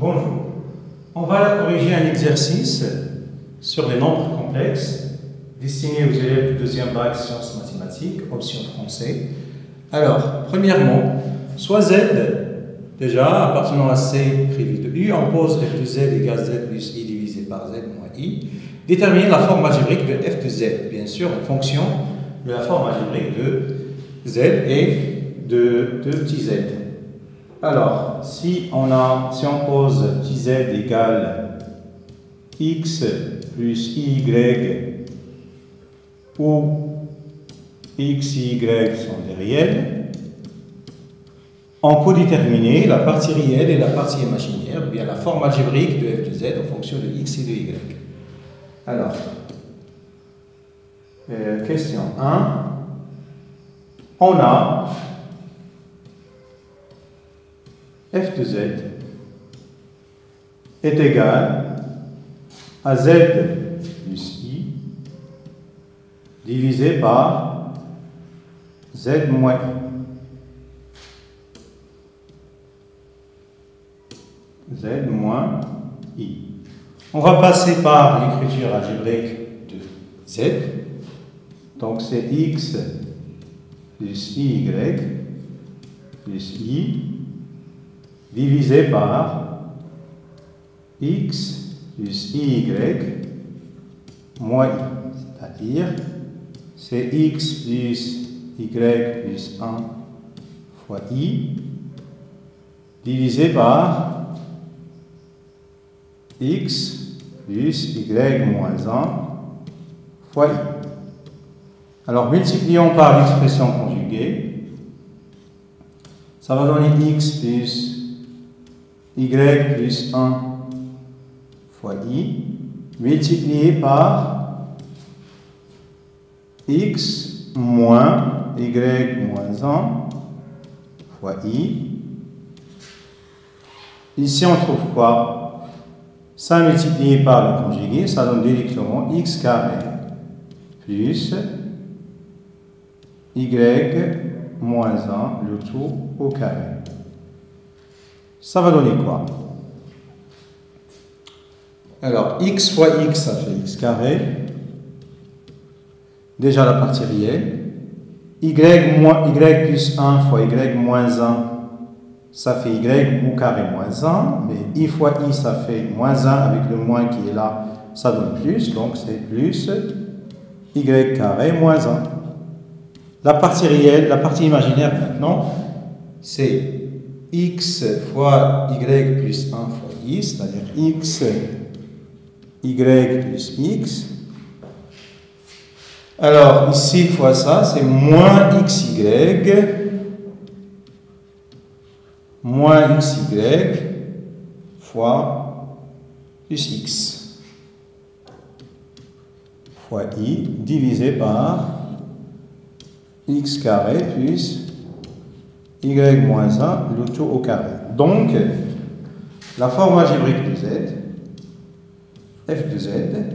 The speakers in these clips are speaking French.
Bonjour. On va corriger un exercice sur les nombres complexes destiné aux élèves du deuxième bac sciences mathématiques, option français. Alors, premièrement, soit Z, déjà appartenant à C privé de U, on pose f de Z égale Z plus I divisé par Z moins I. Déterminer la forme algébrique de f de Z, bien sûr, en fonction de la forme algébrique de Z et de petit z. Alors, si on pose petit z égale x plus y où x et y sont des réels, on peut déterminer la partie réelle et la partie imaginaire, ou bien la forme algébrique de f de z en fonction de x et de y. Alors, question 1. On a f de z est égal à z plus i divisé par z moins i. Z moins i. On va passer par l'écriture algébrique de z. Donc c'est x plus y plus i divisé par x plus y moins i. C'est-à-dire c'est x plus y plus 1 fois i divisé par x plus y moins 1 fois i. Alors, multiplions par l'expression conjuguée. Ça va donner x plus y plus 1 fois i, multiplié par x moins y moins 1 fois i. Ici, on trouve quoi? Ça multiplié par le conjugué, ça donne directement x carré plus y moins 1, le tout au carré. Ça va donner quoi? Alors, x fois x, ça fait x carré. Déjà la partie réelle. Y plus 1 fois y moins 1, ça fait y au carré moins 1. Mais i fois i, ça fait moins 1 avec le moins qui est là, ça donne plus. Donc, c'est plus y carré moins 1. La partie réelle, la partie imaginaire maintenant, c'est x fois y plus 1 fois i, c'est-à-dire x, y plus x. Alors, ici, fois ça, c'est moins xy, fois plus x, fois i, divisé par x carré plus y moins 1, le tout au carré. Donc, la forme algébrique de z, f de z,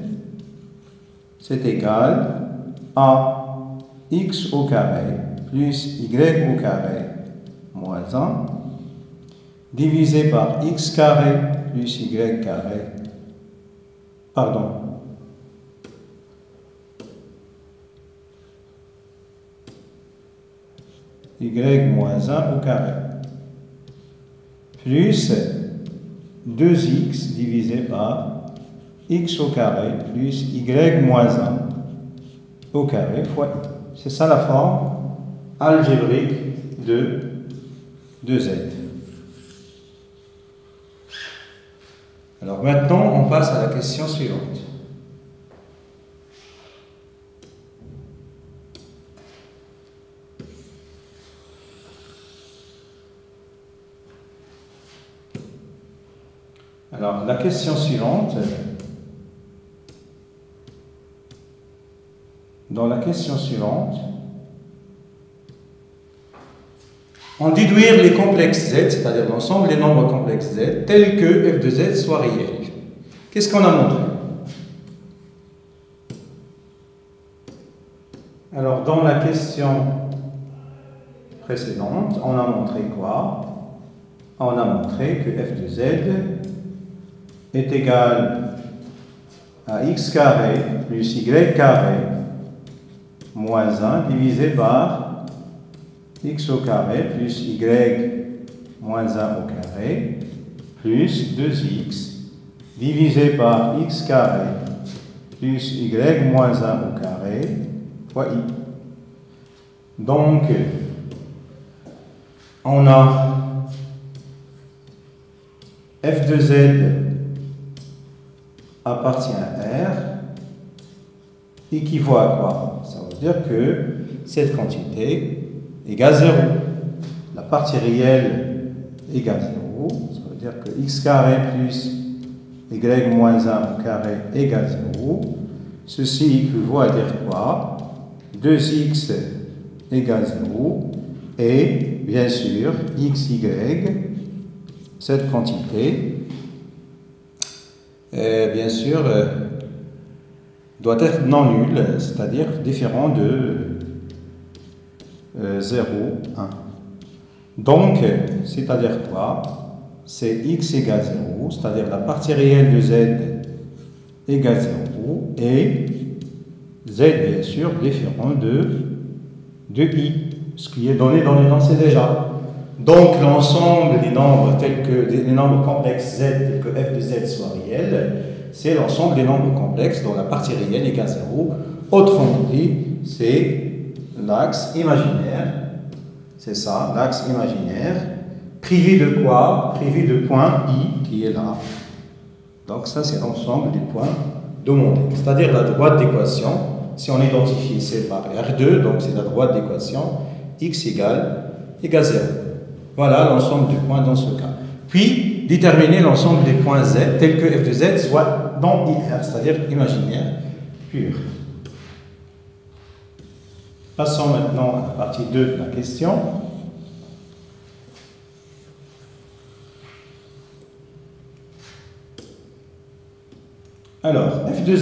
c'est égal à x au carré plus y au carré moins 1, divisé par x carré plus y carré, y moins 1 au carré, plus 2x divisé par x au carré plus y moins 1 au carré fois i. C'est ça la forme algébrique de z. Alors maintenant, on passe à la question suivante. Alors, la question suivante, on déduire les complexes z, c'est-à-dire l'ensemble des nombres complexes z, tels que f de z soit réel. Qu'est-ce qu'on a montré? Alors, dans la question précédente, on a montré quoi? On a montré que f de z est égal à x carré plus y carré moins 1 divisé par x au carré plus y moins 1 au carré plus 2x divisé par x carré plus y moins 1 au carré fois i. Donc, on a f de z appartient à R équivaut à quoi? Ça veut dire que cette quantité égale 0. La partie réelle égale 0. Ça veut dire que x carré plus y moins 1 au carré égale 0. Ceci équivaut à dire quoi? 2x égale 0. Et bien sûr, x, y, cette quantité, bien sûr, doit être non nulle, c'est-à-dire différent de 0, 1. Donc, c'est-à-dire quoi? C'est x égale 0, c'est-à-dire la partie réelle de z égale 0, et z, bien sûr, différent de i, ce qui est donné dans l'énoncé déjà. Donc, l'ensemble des nombres tels que les nombres complexes z, tels que f de z soit réel, c'est l'ensemble des nombres complexes dont la partie réelle égale 0. Autrement dit, c'est l'axe imaginaire. C'est ça, l'axe imaginaire. Privé de quoi? Privé de point i qui est là. Donc, ça, c'est l'ensemble des points de mon x. C'est-à-dire la droite d'équation. Si on identifie C par R2, donc c'est la droite d'équation x égale 0. Voilà l'ensemble des points dans ce cas. Puis, déterminer l'ensemble des points z tels que f de z soit dans IR, c'est-à-dire imaginaire pur. Passons maintenant à la partie 2 de la question. Alors, f de z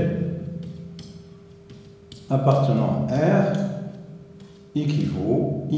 appartenant à R équivaut,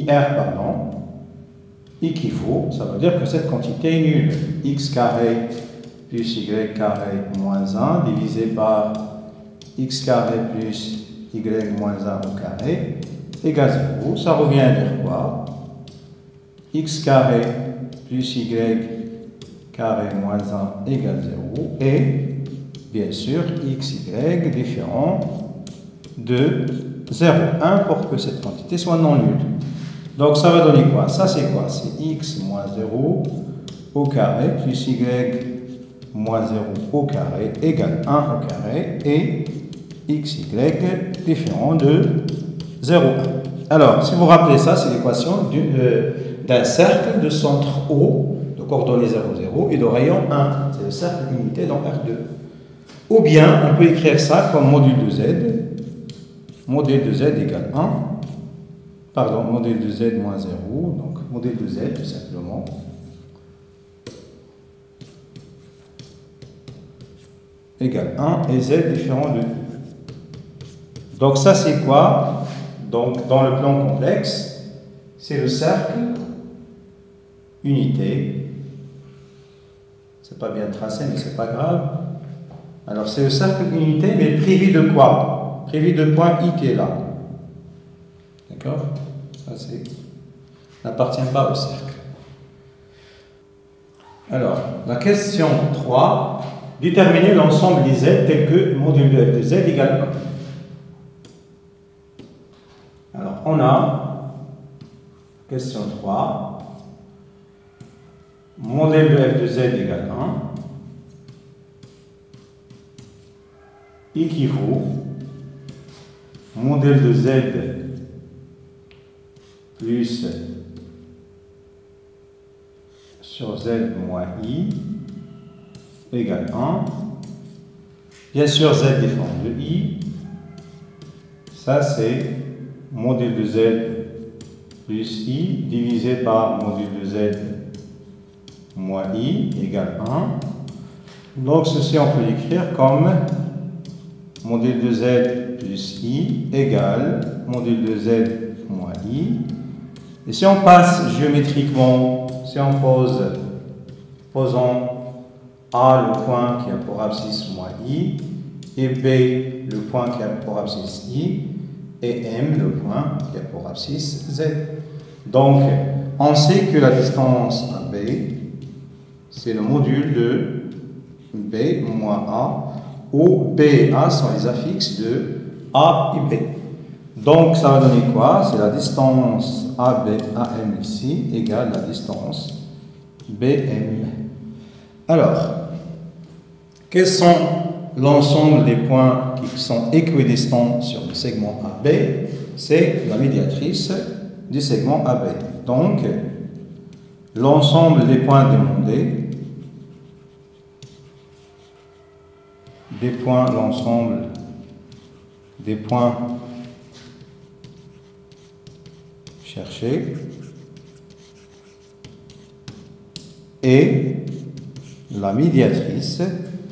équivaut, ça veut dire que cette quantité est nulle. X carré plus y carré moins 1 divisé par x carré plus y moins 1 au carré égale 0. Ça revient à dire quoi? X carré plus y carré moins 1 égale 0. Et, bien sûr, x, y différent de 0, 1 pour que cette quantité soit non nulle. Donc ça va donner quoi? Ça c'est quoi? C'est x moins 0 au carré plus y moins 0 au carré égale 1 au carré et x, y différent de 0, 1. Alors, si vous vous rappelez ça, c'est l'équation d'un cercle de centre O, de coordonnées 0, 0 et de rayon 1. C'est le cercle unité dans R2. Ou bien, on peut écrire ça comme module de z. Modèle de z égale 1, pardon, modèle de z moins 0, donc modèle de z tout simplement, égale 1 et z différent de 2. Donc ça c'est quoi? Donc dans le plan complexe, c'est le cercle unité. C'est pas bien tracé mais c'est pas grave. Alors c'est le cercle unité mais privé de quoi? Privé de point i qui est là. D'accord? Ça, n'appartient pas au cercle. Alors, la question 3. Déterminer l'ensemble des z tels que module de f de z égale 1. Alors, on a, question 3, modèle de f de z égale 1, équivaut modèle de z plus sur z moins i égale 1. Bien sûr, z différent de i. Ça, c'est modèle de z plus i divisé par modèle de z moins i égale 1. Donc, ceci, on peut l'écrire comme modèle de z plus i égale modèle de z moins i. Et si on passe géométriquement, si on posons A, le point qui a pour abscisse moins I, et B, le point qui a pour abscisse I, et M, le point qui a pour abscisse Z. Donc, on sait que la distance AB, c'est le module de B moins A, où B et A sont les affixes de A et B. Donc, ça va donner quoi? C'est la distance AB, AM ici, égale la distance BM. Alors, quels sont l'ensemble des points qui sont équidistants sur le segment AB? C'est la médiatrice du segment AB. Donc, l'ensemble des points demandés, l'ensemble des points cherchés et la médiatrice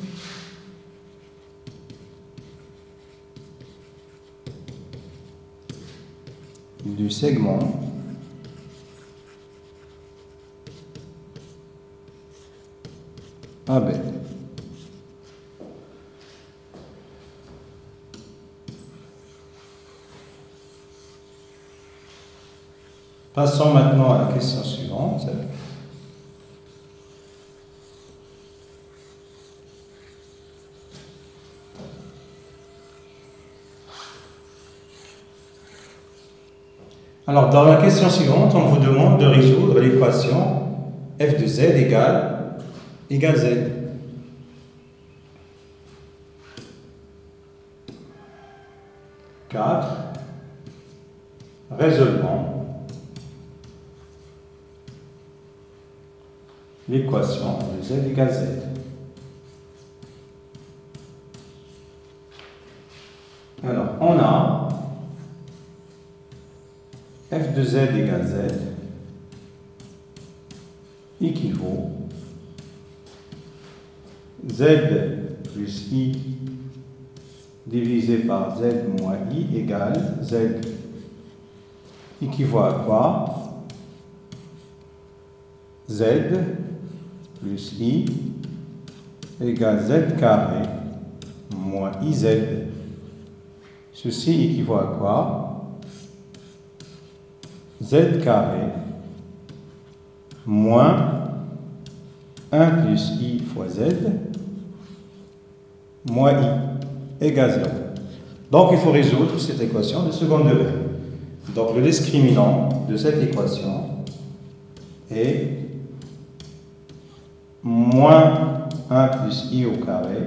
du segment AB. Passons maintenant à la question suivante. Alors, dans la question suivante, on vous demande de résoudre l'équation f de z égale z. Résolvons l'équation de z égale z. Alors, on a f de z égale z équivaut z plus i divisé par z moins i égale z équivaut à quoi? Z plus i égale z carré moins iz. Ceci équivaut à quoi? Z carré moins 1 plus i fois z moins i égale 0. Donc il faut résoudre cette équation de second degré. Donc le discriminant de cette équation est moins 1 plus i au carré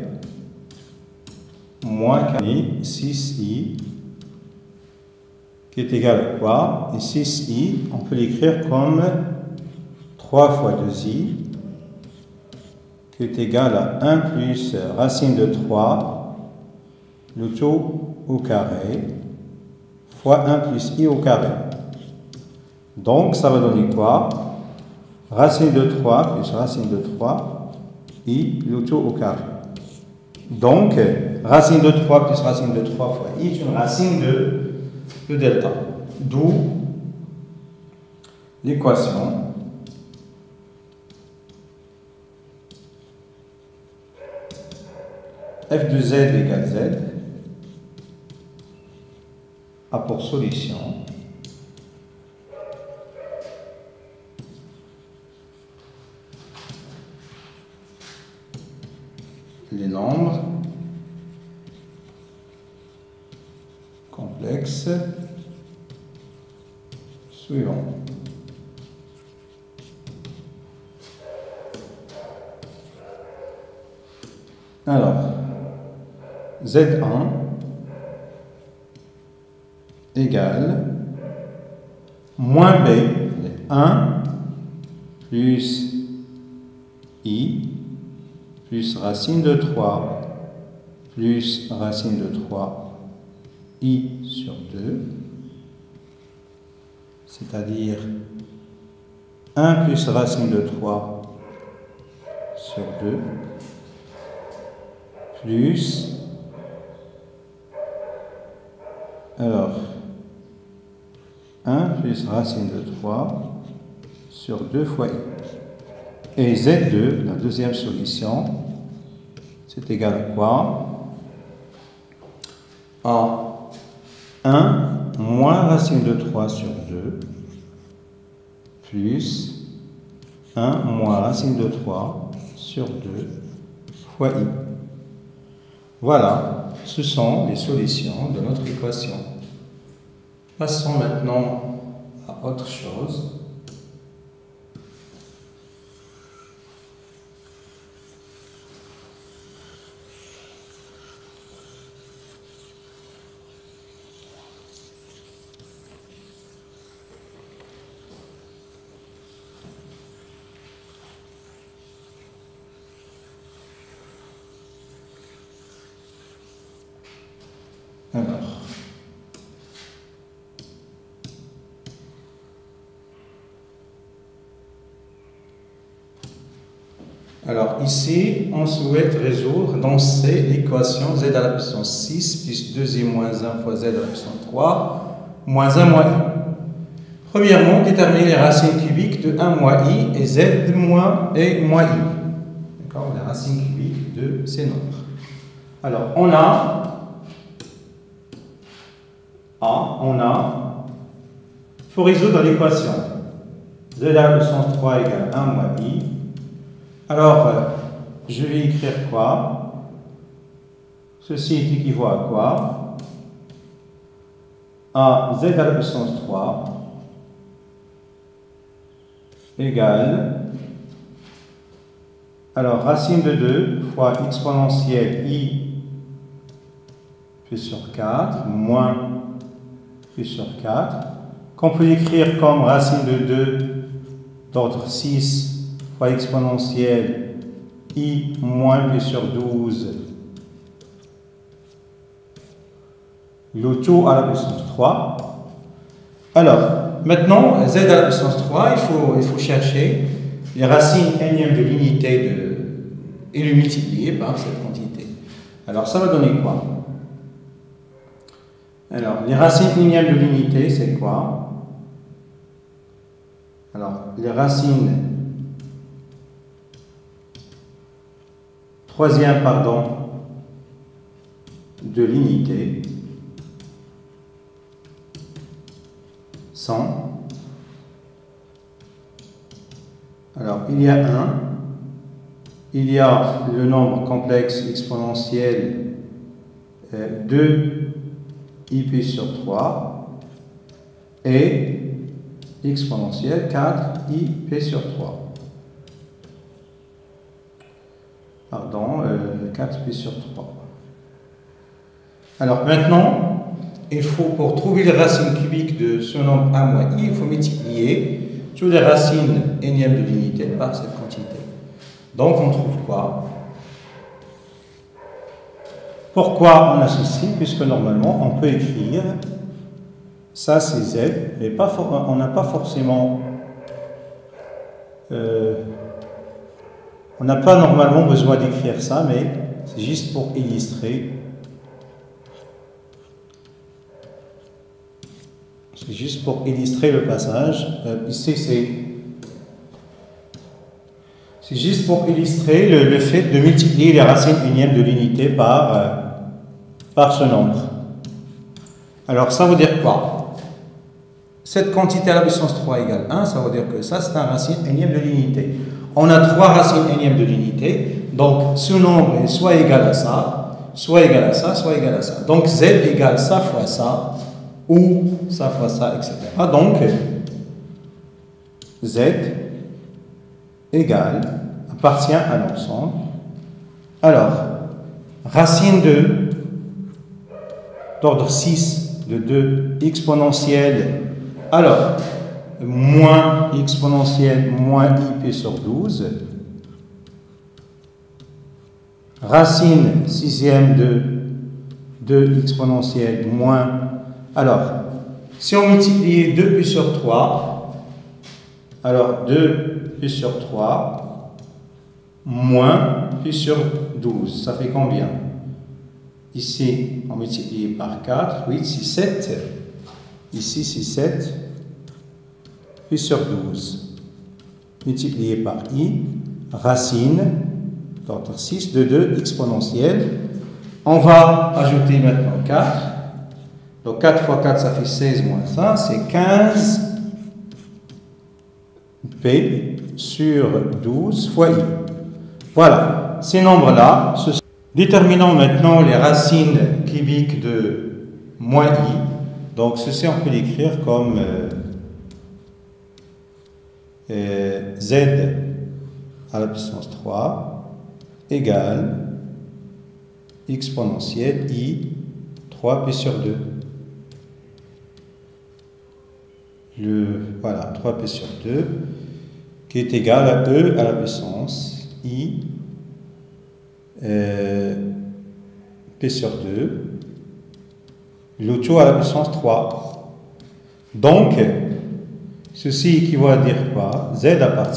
moins 6i qui est égal à quoi? Et 6i, on peut l'écrire comme 3 fois 2i, qui est égal à 1 plus racine de 3, le tout au carré, fois 1 plus i au carré. Donc, ça va donner quoi? Racine de 3 plus racine de 3, i, le tout au carré. Donc, racine de 3 plus racine de 3 fois i est une racine de delta. D'où l'équation f de z égale z a pour solution les nombres complexes suivants. Alors, Z1 égale moins B, 1 plus I plus racine de 3 plus racine de 3 I sur 2, c'est-à-dire 1 plus racine de 3 sur 2 plus, alors 1 plus racine de 3 sur 2 fois i. Et Z2, la deuxième solution, c'est égal à quoi? À 1 moins racine de 3 sur 2 plus 1 moins racine de 3 sur 2 fois I. Voilà, ce sont les solutions de notre équation. Passons maintenant à autre chose. Alors, ici, on souhaite résoudre dans C l'équation z à la puissance 6 plus 2i moins 1 fois z à la puissance 3 moins 1 moins i. Premièrement, déterminer les racines cubiques de 1 moins i et z moins et moins i. D'accord? Les racines cubiques de ces nombres. Alors, on a, il faut résoudre l'équation z à la puissance 3 égale 1 moins i. Alors, je vais écrire quoi? Ceci est équivaut à quoi? À z à la puissance 3 égale, alors racine de 2 fois exponentielle i plus sur 4 moins plus sur 4, qu'on peut écrire comme racine de 2 d'ordre 6 fois exponentielle i moins p sur 12, le tout à la puissance 3. Alors, maintenant, z à la puissance 3, il faut chercher les racines énièmes de l'unité et le multiplier par cette quantité. Alors, ça va donner quoi? Alors, les racines énièmes de l'unité, c'est quoi? Alors, les racines troisième, de l'unité sont, alors il y a 1, il y a le nombre complexe exponentiel 2 ip sur 3 et exponentielle 4 ip sur 3. 4 pi sur 3. Alors maintenant, il faut, pour trouver les racines cubiques de ce nombre a moins i, il faut multiplier toutes les racines énièmes de l'unité par cette quantité. Donc on trouve quoi? Pourquoi on a ceci? Puisque normalement on peut écrire ça c'est z, mais on n'a pas forcément on n'a pas normalement besoin d'écrire ça, mais c'est juste pour illustrer. C'est juste pour illustrer le passage. Ici, c'est juste pour illustrer le fait de multiplier les racines énièmes de l'unité par ce nombre. Alors, ça veut dire quoi? Cette quantité à la puissance 3 égale 1, ça veut dire que ça, c'est un racine énième de l'unité. On a 3 racines énièmes de l'unité, donc ce nombre est soit égal à ça, soit égal à ça, soit égal à ça. Donc z égale ça fois ça, ou ça fois ça, etc. Donc z égale, appartient à l'ensemble. Alors, racine de d'ordre 6 de 2 exponentielle, alors moins exponentielle moins ip sur 12, racine sixième de 2 exponentielle moins, alors si on multiplie 2 pi sur 3, alors 2 pi sur 3 moins pi sur 12, ça fait combien? Ici on multiplie par 4, 8, 6, 7, ici c'est 7 pi sur 12 multiplié par i, racine d'ordre 6 de 2 exponentielle. On va ajouter maintenant 4. Donc 4 fois 4, ça fait 16 moins 1, c'est 15 p sur 12 fois i. Voilà, ces nombres-là, déterminons maintenant les racines cubiques de moins i. Donc ceci, on peut l'écrire comme z à la puissance 3 égale exponentielle i 3p sur 2. Voilà, 3p sur 2 qui est égal à e à la puissance i p sur 2, le tout à la puissance 3. Donc, ceci équivaut à dire quoi? Z appartient.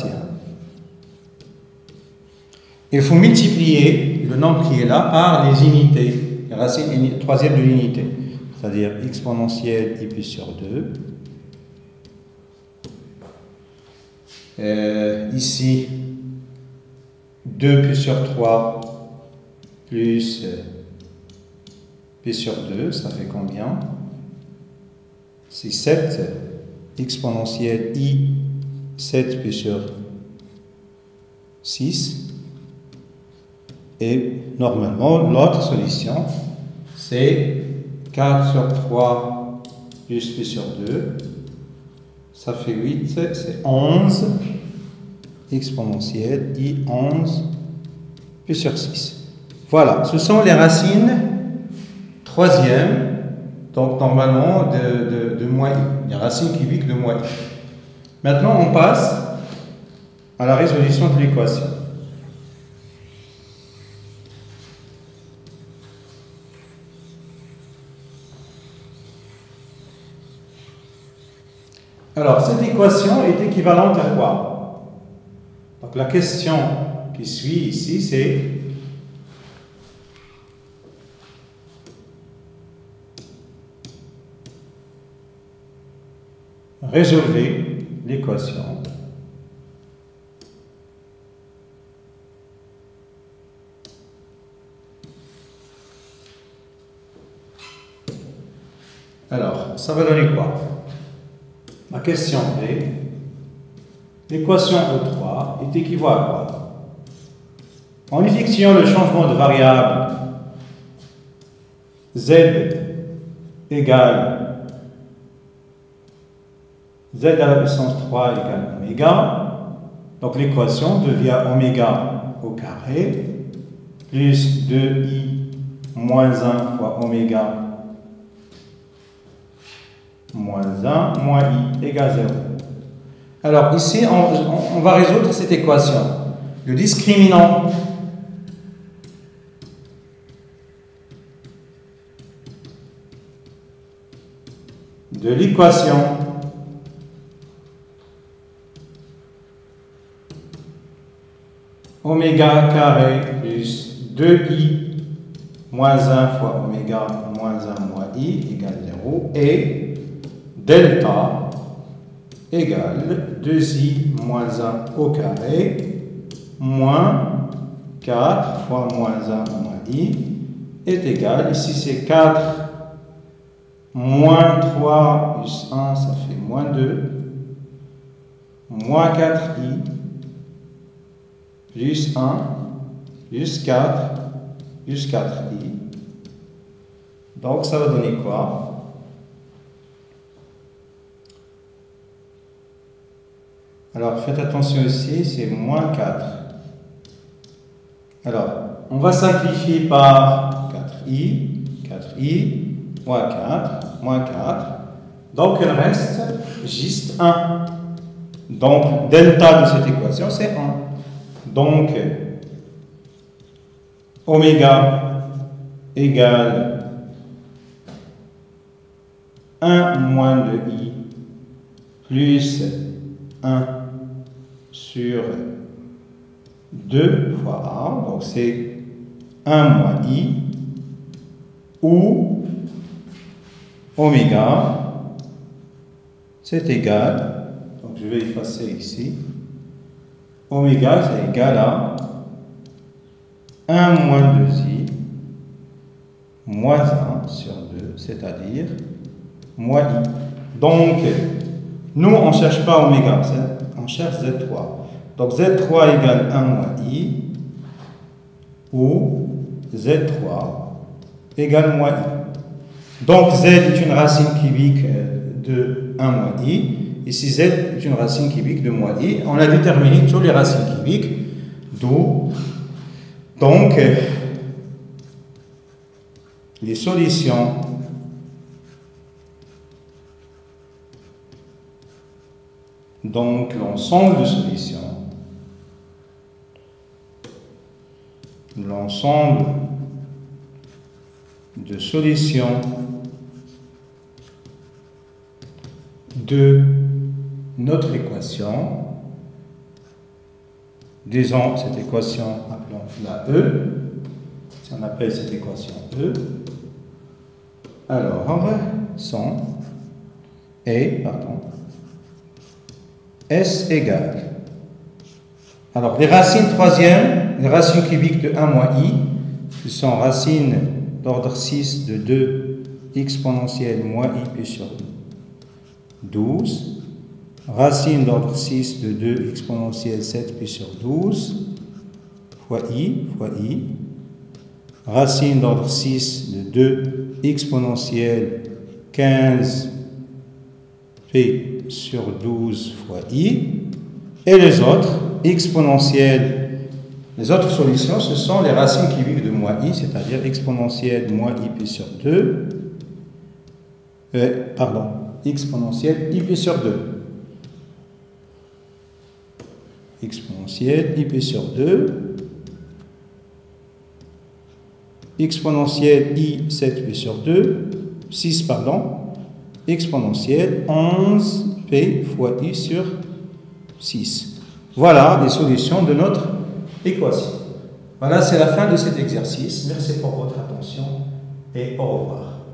Il faut multiplier le nombre qui est là par les unités, les racines troisième de l'unité, c'est-à-dire exponentielle i pi sur 2. Ici, 2 pi sur 3 plus p sur 2, ça fait combien? C'est 7 exponentielle i 7 p sur 6. Et normalement, l'autre solution, c'est 4 sur 3 plus p sur 2. Ça fait 8, c'est 11 exponentielle i 11 p sur 6. Voilà, ce sont les racines troisième, donc normalement de moins i, les racines cubiques de moins i. Maintenant, on passe à la résolution de l'équation. Alors, cette équation est équivalente à quoi? Donc, la question qui suit ici, c'est résolvez l'équation alors, ça va donner quoi? La question est, l'équation E3 est équivalente à quoi? En effectuant le changement de variable z égale z à la puissance 3 égale oméga, donc l'équation devient oméga au carré plus 2i moins 1 fois oméga moins 1 moins i égale 0. Alors ici, on va résoudre cette équation. Le discriminant de l'équation oméga carré plus 2i moins 1 fois oméga moins 1 moins i égale 0 et delta égale 2i moins 1 au carré moins 4 fois moins 1 moins i est égal, ici c'est 4 moins 3 plus 1, ça fait moins 2, moins 4i plus 1 plus 4 plus 4i. Donc ça va donner quoi? Alors, faites attention ici, c'est moins 4. Alors, on va simplifier par 4i, moins 4, moins 4. Donc, il reste juste 1. Donc, delta de cette équation, c'est 1. Donc, oméga égale 1 moins 2i plus 1 sur 2 fois A, donc c'est 1 moins I, ou oméga, c'est égal, donc je vais effacer ici, oméga c'est égal à 1 moins 2i moins 1 sur 2, c'est-à-dire moins i. Donc, nous, on ne cherche pas oméga, on cherche Z3. Donc, Z3 égale 1 moins i, ou Z3 égale moins i. Donc, Z est une racine cubique de 1 moins i. Ici, Z est une racine cubique de moins i. On a déterminé toutes les racines cubiques, d'où, donc, les solutions donc l'ensemble de solutions de notre équation, disons cette équation, appelons-la E, si on appelle cette équation E, alors sont S égale. Alors, les racines troisièmes, les racines cubiques de 1 moins i, qui sont racines d'ordre 6 de 2 exponentielle moins i pi sur 12, racine d'ordre 6 de 2 exponentielle 7 pi sur 12, fois i, racine d'ordre 6 de 2 exponentielle 15 p sur 12 fois i, et les autres exponentielles, les autres solutions, ce sont les racines cubiques de moins i, c'est-à-dire exponentielle moins i pi sur 2, exponentielle i pi sur 2, exponentielle i pi sur 2, exponentielle i 7 pi sur 2, 6 exponentielle 11p fois i sur 6. Voilà les solutions de notre équation. Voilà, c'est la fin de cet exercice. Merci pour votre attention et au revoir.